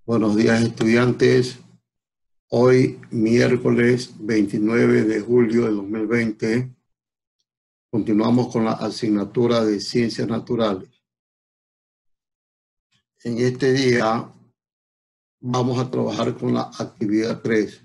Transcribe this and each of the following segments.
Buenos días, estudiantes. Hoy, miércoles 29 de julio de 2020, continuamos con la asignatura de Ciencias Naturales. En este día vamos a trabajar con la actividad 3.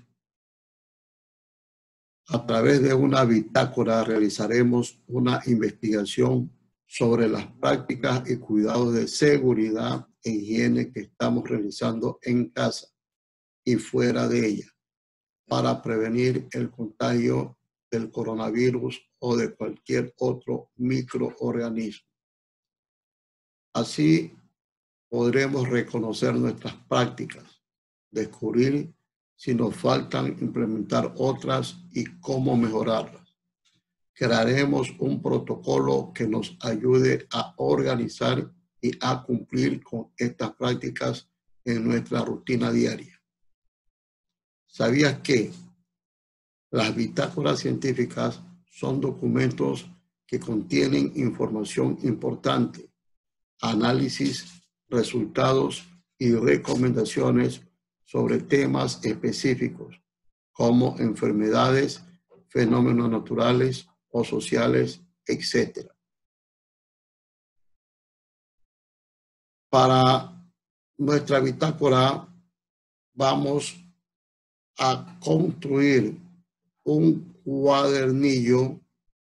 A través de una bitácora realizaremos una investigación sobre las prácticas y cuidados de seguridad e higiene que estamos realizando en casa y fuera de ella, para prevenir el contagio del coronavirus o de cualquier otro microorganismo. Así podremos reconocer nuestras prácticas, descubrir si nos faltan implementar otras y cómo mejorarlas. Crearemos un protocolo que nos ayude a organizar y a cumplir con estas prácticas en nuestra rutina diaria. ¿Sabías que las bitácoras científicas son documentos que contienen información importante, análisis, resultados y recomendaciones sobre temas específicos como enfermedades, fenómenos naturales o sociales, etc.? Para nuestra bitácora vamos a construir un cuadernillo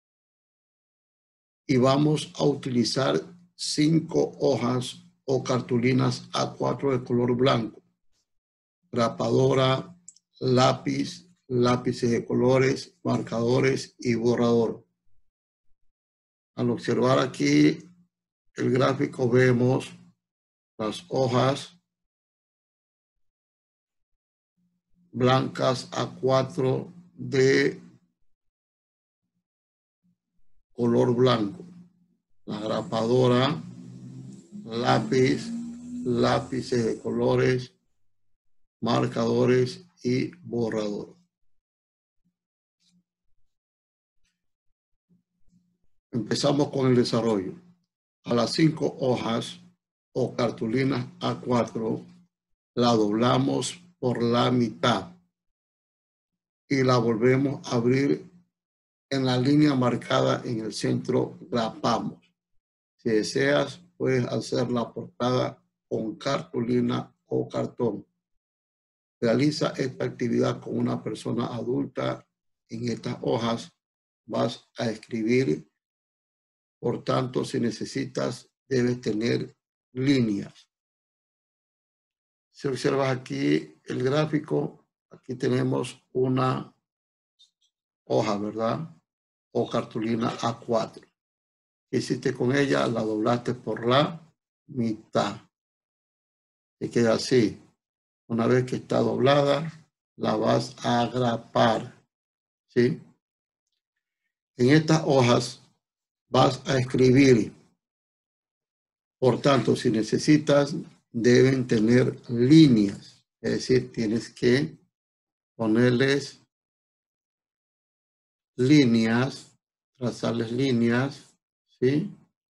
y vamos a utilizar 5 hojas o cartulinas A4 de color blanco, grapadora, lápiz, lápices de colores, marcadores y borrador. Al observar aquí el gráfico vemos las hojas blancas A4 de color blanco, la grapadora, lápiz, lápices de colores, marcadores y borrador. Empezamos con el desarrollo. A las 5 hojas o cartulinas A4 la doblamos por la mitad y la volvemos a abrir en la línea marcada en el centro. Grapamos. Si deseas, puedes hacer la portada con cartulina o cartón. Realiza esta actividad con una persona adulta. En estas hojas vas a escribir. Por tanto, si necesitas, debes tener líneas. Si observas aquí el gráfico, aquí tenemos una hoja, ¿verdad? O cartulina A4. ¿Qué hiciste con ella? La doblaste por la mitad. Y queda así. Una vez que está doblada, la vas a agrapar, ¿sí? En estas hojas vas a escribir. Por tanto, si necesitas, deben tener líneas. Es decir, tienes que ponerles líneas, trazarles líneas, ¿sí?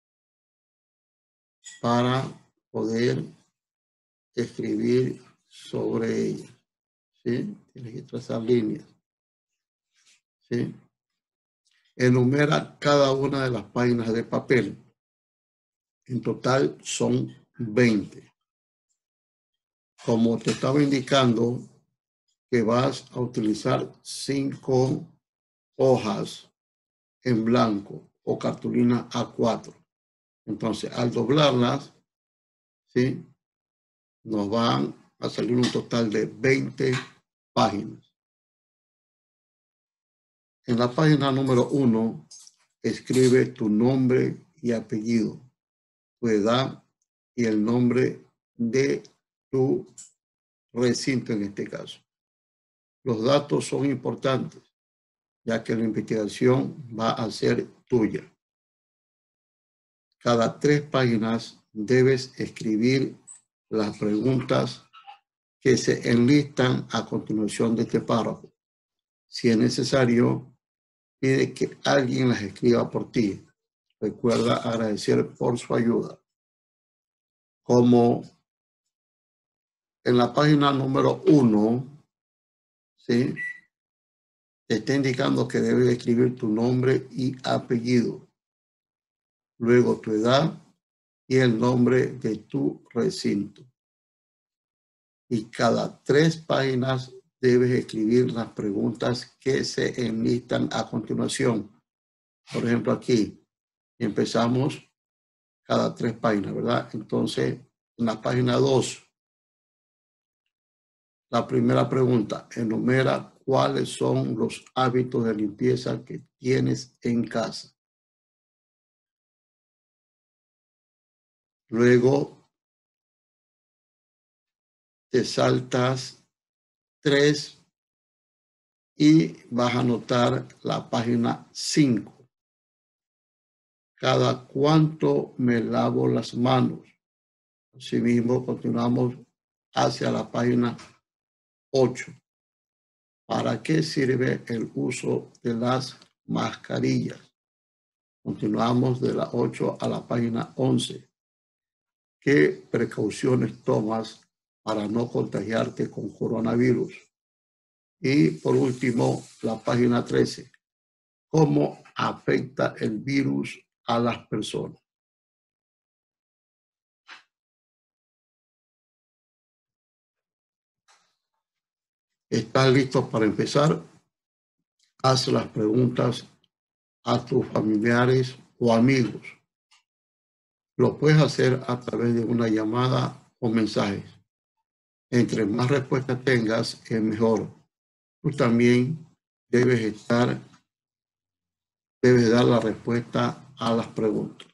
Para poder escribir sobre ellas, ¿sí? Tienes que trazar líneas, ¿sí? Enumera cada una de las páginas de papel. En total son 20. Como te estaba indicando que vas a utilizar 5 hojas en blanco o cartulina A4. Entonces, al doblarlas, ¿sí? Nos van a salir un total de 20 páginas. En la página número 1, escribe tu nombre y apellido, tu edad y el nombre de tu recinto en este caso. Los datos son importantes, ya que la investigación va a ser tuya. Cada 3 páginas debes escribir las preguntas que se enlistan a continuación de este párrafo. Si es necesario, pide que alguien las escriba por ti. Recuerda agradecer por su ayuda. Como En la página número 1, ¿sí?, te está indicando que debes escribir tu nombre y apellido, luego tu edad y el nombre de tu recinto. Y cada 3 páginas debes escribir las preguntas que se enlistan a continuación. Por ejemplo, aquí empezamos cada 3 páginas, ¿verdad? Entonces, en la página 2, la primera pregunta, enumera cuáles son los hábitos de limpieza que tienes en casa. Luego, te saltas 3 y vas a anotar la página 5. ¿Cada cuánto me lavo las manos? Asimismo, continuamos hacia la página 8. ¿Para qué sirve el uso de las mascarillas? Continuamos de la 8 a la página 11. ¿Qué precauciones tomas para no contagiarte con coronavirus? Y por último, la página 13. ¿Cómo afecta el virus a las personas? ¿Estás listo para empezar? Haz las preguntas a tus familiares o amigos. Lo puedes hacer a través de una llamada o mensajes. Entre más respuestas tengas, es mejor. Tú también debes dar la respuesta a las preguntas.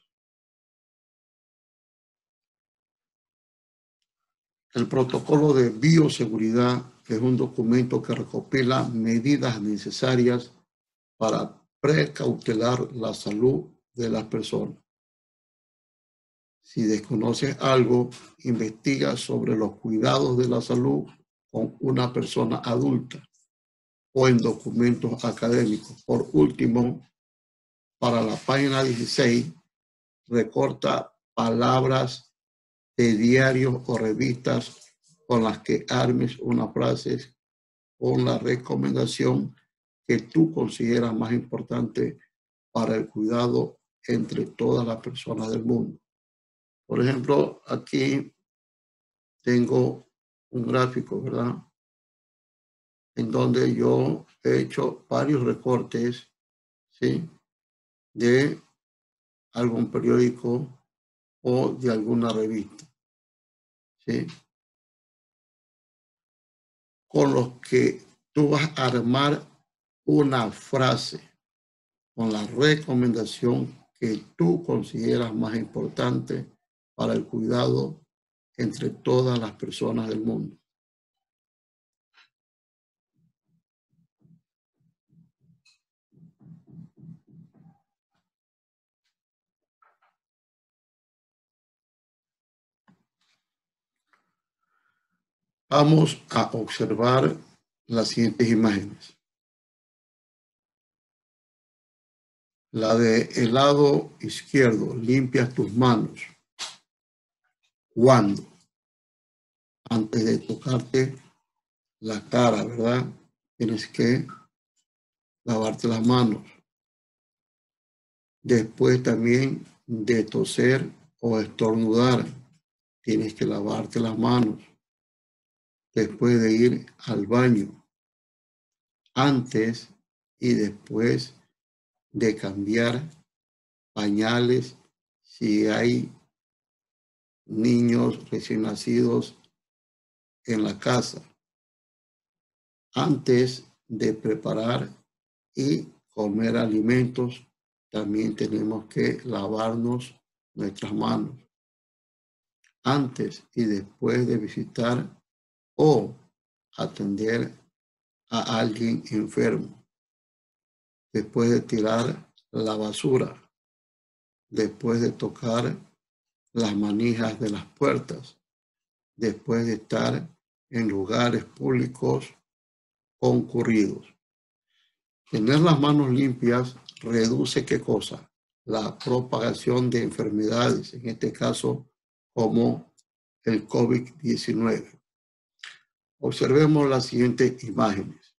El protocolo de bioseguridad es un documento que recopila medidas necesarias para precautelar la salud de las personas. Si desconoces algo, investiga sobre los cuidados de la salud con una persona adulta o en documentos académicos. Por último, para la página 16, recorta palabras de diarios o revistas con las que armes una frase con la recomendación que tú consideras más importante para el cuidado entre todas las personas del mundo. Por ejemplo, aquí tengo un gráfico, ¿verdad?, en donde yo he hecho varios recortes, ¿sí?, de algún periódico o de alguna revista, ¿sí?, con los que tú vas a armar una frase con la recomendación que tú consideras más importante para el cuidado entre todas las personas del mundo. Vamos a observar las siguientes imágenes. La del lado izquierdo, limpias tus manos. ¿Cuándo? Antes de tocarte la cara, ¿verdad? Tienes que lavarte las manos. Después también de toser o estornudar, tienes que lavarte las manos. Después de ir al baño. Antes y después de cambiar pañales si hay niños recién nacidos en la casa. Antes de preparar y comer alimentos, también tenemos que lavarnos nuestras manos. Antes y después de visitar o atender a alguien enfermo. Después de tirar la basura. Después de tocar las manijas de las puertas. Después de estar en lugares públicos concurridos. Tener las manos limpias reduce ¿qué cosa? La propagación de enfermedades, en este caso como el COVID-19. Observemos las siguientes imágenes.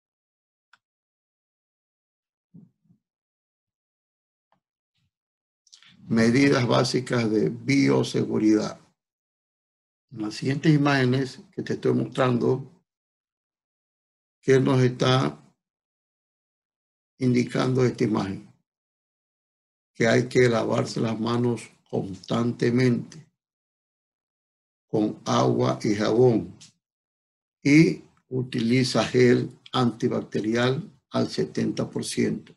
Medidas básicas de bioseguridad. En las siguientes imágenes que te estoy mostrando, ¿qué nos está indicando esta imagen? Que hay que lavarse las manos constantemente con agua y jabón y utiliza gel antibacterial al 70%.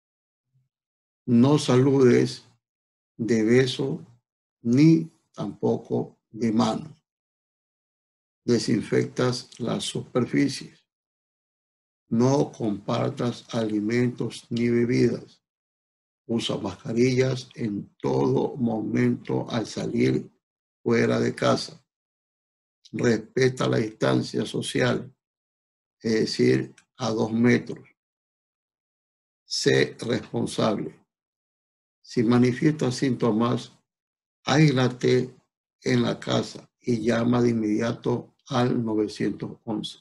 No saludes de beso ni tampoco de mano. Desinfectas las superficies. No compartas alimentos ni bebidas. Usa mascarillas en todo momento al salir fuera de casa. Respeta la distancia social, es decir, a 2 metros. Sé responsable. Si manifiestas síntomas, aíslate en la casa y llama de inmediato al 911.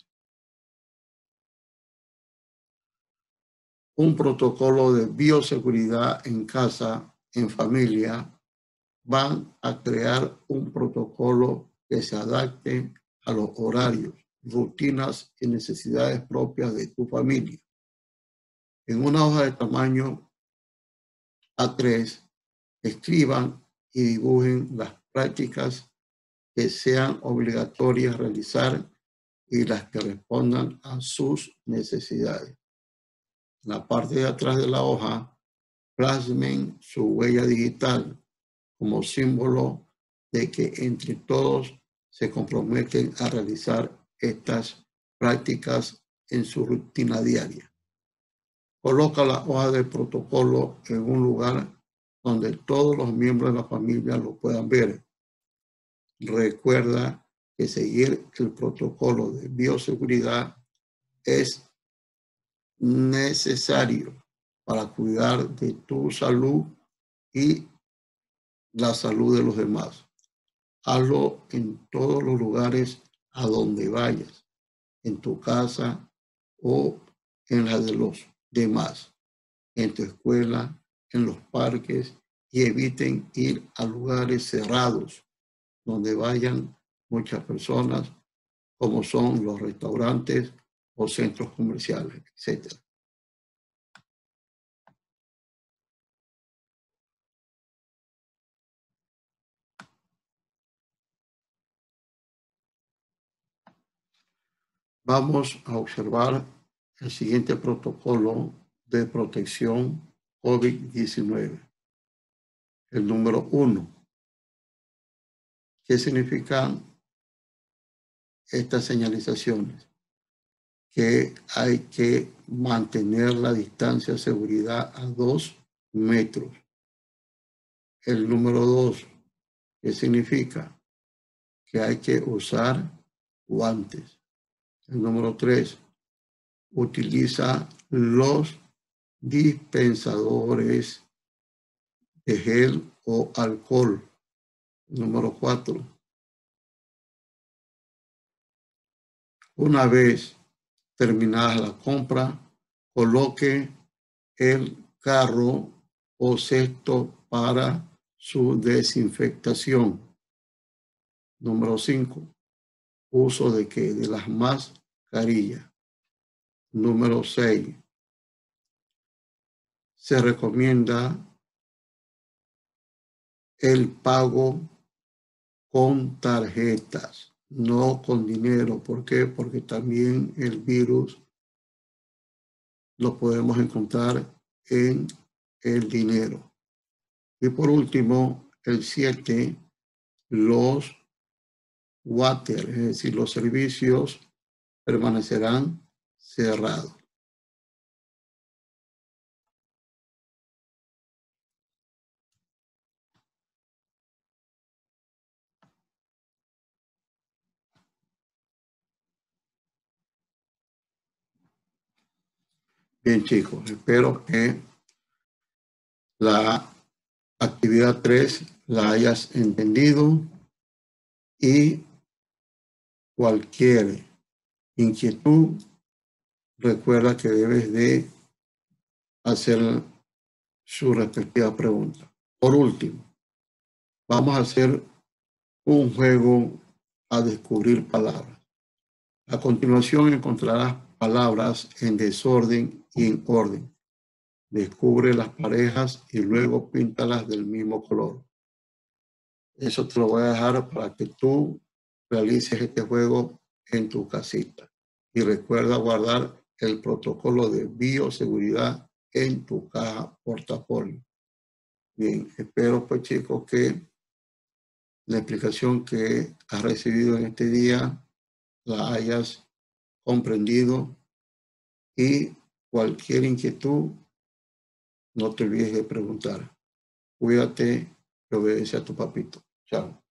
Un protocolo de bioseguridad en casa, en familia, van a crear un protocolo que se adapte a los horarios, rutinas y necesidades propias de tu familia. En una hoja de tamaño A3, escriban y dibujen las prácticas que sean obligatorias realizar y las que respondan a sus necesidades. En la parte de atrás de la hoja, plasmen su huella digital como símbolo de que entre todos se comprometen a realizar estas prácticas en su rutina diaria. Coloca la hoja de protocolo en un lugar donde todos los miembros de la familia lo puedan ver. Recuerda que seguir el protocolo de bioseguridad es necesario para cuidar de tu salud y la salud de los demás. Hazlo en todos los lugares a donde vayas, en tu casa o en la de los demás, en tu escuela, en los parques, y eviten ir a lugares cerrados donde vayan muchas personas, como son los restaurantes o centros comerciales, etc. Vamos a observar el siguiente protocolo de protección COVID-19. El número 1. ¿Qué significan estas señalizaciones? Que hay que mantener la distancia de seguridad a 2 metros. El número 2. ¿Qué significa? Que hay que usar guantes. El número 3. Utiliza los dispensadores de gel o alcohol. Número 4. Una vez terminada la compra, coloque el carro o cesto para su desinfectación. Número 5. Uso de qué? De las mascarillas. Número 6. Se recomienda el pago con tarjetas, no con dinero. ¿Por qué? Porque también el virus lo podemos encontrar en el dinero. Y por último, el 7, los water, es decir, los servicios permanecerán cerrados. Bien, chicos, espero que la actividad 3 la hayas entendido y cualquier inquietud, recuerda que debes de hacer su respectiva pregunta. Por último, vamos a hacer un juego a descubrir palabras. A continuación encontrarás palabras en desorden y en orden. Descubre las parejas y luego píntalas del mismo color. Eso te lo voy a dejar para que tú realices este juego en tu casita. Y recuerda guardar el protocolo de bioseguridad en tu caja portafolio. Bien, espero pues chicos que la explicación que has recibido en este día la hayas comprendido y cualquier inquietud no te olvides de preguntar. Cuídate y obedece a tu papito. Chao.